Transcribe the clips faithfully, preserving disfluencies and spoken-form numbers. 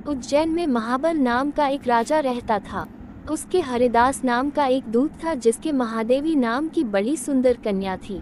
उज्जैन में महाबल नाम का एक राजा रहता था। उसके हरिदास नाम का एक दूत था जिसके महादेवी नाम की बड़ी सुंदर कन्या थी।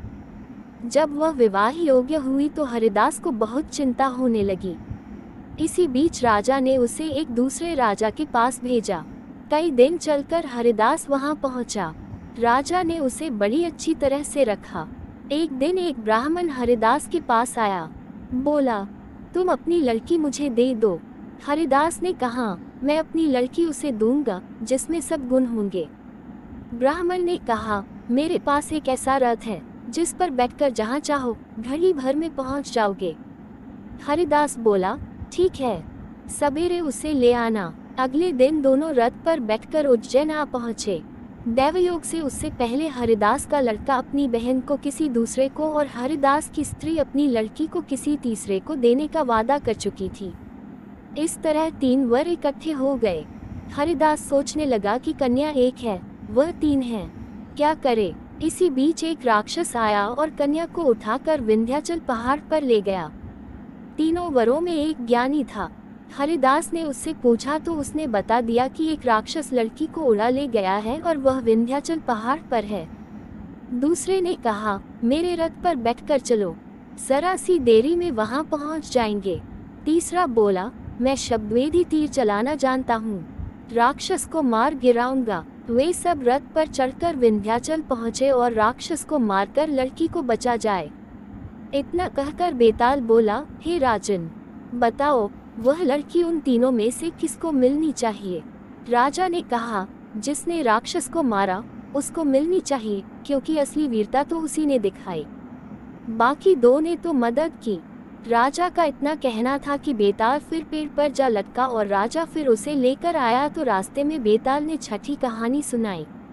जब वह विवाह योग्य हुई तो हरिदास को बहुत चिंता होने लगी। इसी बीच राजा ने उसे एक दूसरे राजा के पास भेजा। कई दिन चलकर हरिदास वहां पहुंचा। राजा ने उसे बड़ी अच्छी तरह से रखा। एक दिन एक ब्राह्मण हरिदास के पास आया। बोला, तुम अपनी लड़की मुझे दे दो। हरिदास ने कहा, मैं अपनी लड़की उसे दूंगा जिसमें सब गुण होंगे। ब्राह्मण ने कहा, मेरे पास एक ऐसा रथ है जिस पर बैठकर जहां चाहो घड़ी भर में पहुंच जाओगे। हरिदास बोला, ठीक है, सवेरे उसे ले आना। अगले दिन दोनों रथ पर बैठकर उज्जैन आ पहुंचे। दैवयोग से उससे पहले हरिदास का लड़का अपनी बहन को किसी दूसरे को और हरिदास की स्त्री अपनी लड़की को किसी तीसरे को देने का वादा कर चुकी थी। इस तरह तीन वर इकट्ठे हो गए। हरिदास सोचने लगा कि कन्या एक है, वह तीन है, क्या करे। इसी बीच एक राक्षस आया और कन्या को उठाकर विंध्याचल पहाड़ पर ले गया। तीनों वरों में एक ज्ञानी था। हरिदास ने उससे पूछा तो उसने बता दिया कि एक राक्षस लड़की को उड़ा ले गया है और वह विंध्याचल पहाड़ पर है। दूसरे ने कहा, मेरे रथ पर बैठकर चलो, जरा सी देरी में वहां पहुंच जाएंगे। तीसरा बोला, मैं शब्दवेदी तीर चलाना जानता हूँ, राक्षस को मार गिराऊंगा। वे सब रथ पर चढ़कर विंध्याचल पहुँचे और राक्षस को मारकर लड़की को बचा जाए। इतना कहकर बेताल बोला, हे राजन, बताओ वह लड़की उन तीनों में से किसको मिलनी चाहिए। राजा ने कहा, जिसने राक्षस को मारा उसको मिलनी चाहिए, क्योंकि असली वीरता तो उसी ने दिखाई, बाकी दो ने तो मदद की। राजा का इतना कहना था कि बेताल फिर पेड़ पर जा लटका और राजा फिर उसे लेकर आया तो रास्ते में बेताल ने छठी कहानी सुनाई।